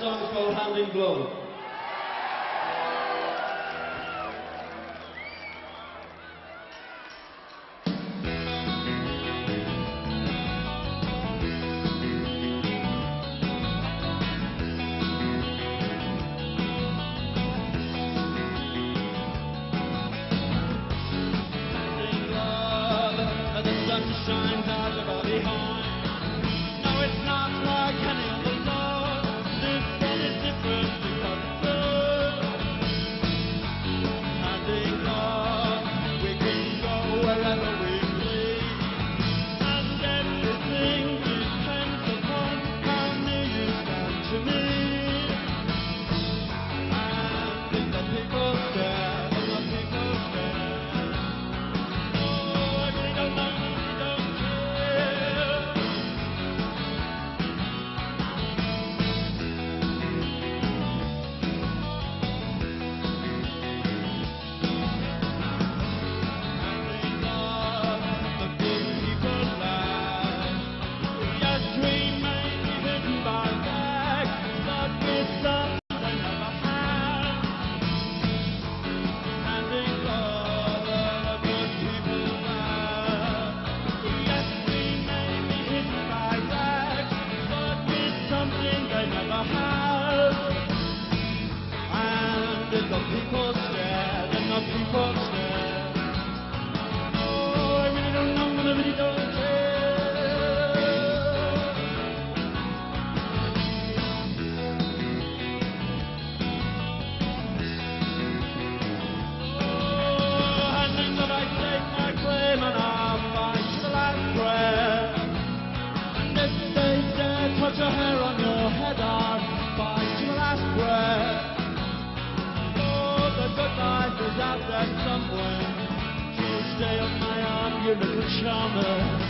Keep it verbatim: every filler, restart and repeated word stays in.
song's called Hand in Glove. Shines out of our behind. No, it's not like any other love. This one is different because it's love. Hand in glove, we can go wherever we please, and everything depends upon how near you stand to me. And if the people stare, and the people stare, oh, I really don't know. Then the people stare, then the people stare. Oh, I really don't know, I really don't care. Oh, hand in glove, I take my claim and I'll fight to the last prayer. And if they dare touch a hair on your head, I'll fight to the last prayer. Good life is out there somewhere, so stay on my arm, you little charmer.